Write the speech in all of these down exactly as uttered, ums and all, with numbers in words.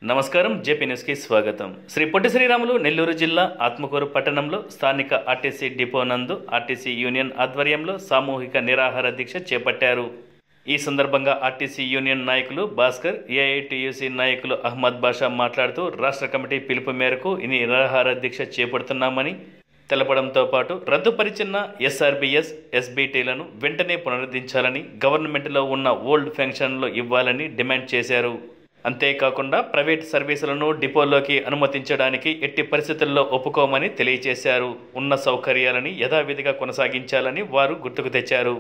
నమస్కారం JP news కి స్వాగతం. శ్రీ పొట్టి శ్రీరాములు నెల్లూరు జిల్లా ఆత్మకూరు పట్టణంలో స్థానిక ఆర్టీసీ డిపో నందు ఆర్టీసీ యూనియన్ ఆధ్వర్యంలో సామూహిక నిరాహార దీక్ష చేపట్టారు. ఈ సందర్భంగా ఆర్టీసీ యూనియన్ నాయకులు భాస్కర్, ఏఐటీయూసీ నాయకులు అహ్మద్ బాషా మాట్లాడుతూ రాష్ట్ర కమిటీ పిలుపు మేరకు ఈ నిరాహార దీక్ష చేపడుతున్నామని తెలపడంతో పాటు రద్దుపరిచిన ఎస్ఆర్బిఎస్, ఎస్బిటీలను వెంటనే పునరుద్ధరించాలని, గవర్నమెంట్లో ఉన్న ఓల్డ్ పెన్షన్లు ఇవ్వాలని డిమాండ్ చేశారు. అంతేకాకుండా ప్రైవేట్ సర్వీసులను డిపోలోకి అనుమతించడానికి ఎట్టి పరిస్థితుల్లో ఒప్పుకోమని తెలియజేశారు. ఉన్న సౌకర్యాలని యథావిధిగా కొనసాగించాలని వారు గుర్తుకు తెచ్చారు.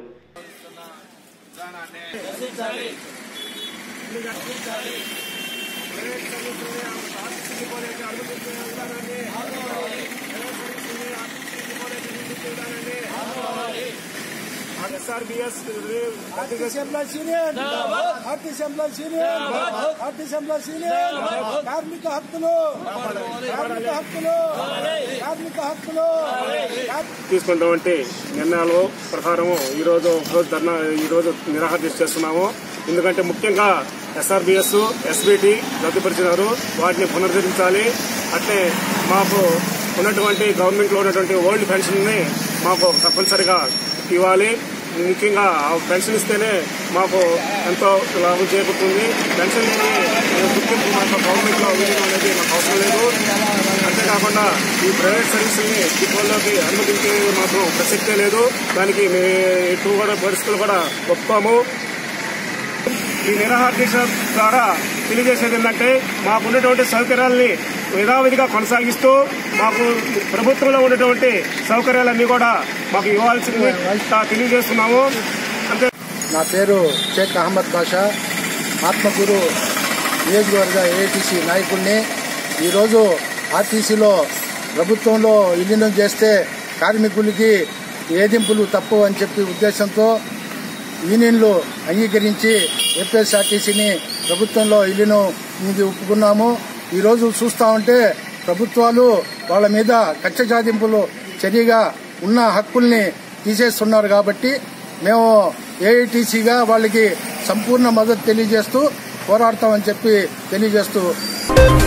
SRBS RTC employees union RTC employees union RTC employees union కార్మిక హక్కులు కార్మిక హక్కులు కార్మిక హక్కులు తీసుకున్నటువంటి నిర్ణయాల ప్రకారం ఈ రోజు రోజు ధర్నా ఈ రోజు నిరాహార దీక్ష చేస్తున్నాము. ఎందుకంటే ముఖ్యంగా ఎస్ఆర్బిఎస్, ఎస్బిటి రద్దుపరిచినారు, వాటిని పునరుద్ధరించాలి. అంటే మాకు ఉన్నటువంటి గవర్నమెంట్ లో ఉన్నటువంటి ఓల్డ్ పెన్షన్ ని మాకు తప్పనిసరిగా ఇవ్వాలి. ముఖ్యంగా పెన్షన్ ఇస్తేనే మాకు ఎంతో లాభం చేకూరుతుంది. పెన్షన్ లేని గుర్తింపు మాకు గవర్నమెంట్ లో ఇవ్వడం అనేది మాకు అవసరం లేదు. అంతేకాకుండా ఈ ప్రైవేట్ సర్వీసుల్ని డిపోల్లోకి అనుమతించే మాకు ప్రసక్తే లేదు. దానికి ఎటు కూడా పరిస్థితులు కూడా ఒప్పుకోము. ఈ నిరాహార దీక్ష ద్వారా తెలియజేసేది ఏంటంటే మాకు ఉన్నటువంటి సౌకర్యాలని యథావిధిగా కొనసాగిస్తూ మాకు ప్రభుత్వంలో ఉన్నటువంటి సౌకర్యాలన్నీ కూడా మాకు ఇవ్వాల్సింది తెలియజేస్తున్నాము. అంతే. నా పేరు షేక్ అహ్మద్ బాషా, ఆత్మకూరు నియోజకవర్గ ఏఐటీసీ నాయకుడిని. ఈరోజు ఆర్టీసీలో ప్రభుత్వంలో విలీనం చేస్తే కార్మికులకి వేధింపులు తప్పు అని చెప్పి ఉద్దేశంతో యూనియన్లు అంగీకరించి ఏపీఎస్ఆర్టీసీని ప్రభుత్వంలో విలీనం ఒప్పుకున్నాము. ఈరోజు చూస్తా ఉంటే ప్రభుత్వాలు వాళ్ళ మీద కక్ష సాధింపులు చర్యగా ఉన్న హక్కుల్ని తీసేస్తున్నారు. కాబట్టి మేము ఏఐటీసీగా వాళ్ళకి సంపూర్ణ మద్దతు తెలియజేస్తూ పోరాడతామని చెప్పి తెలియజేస్తూ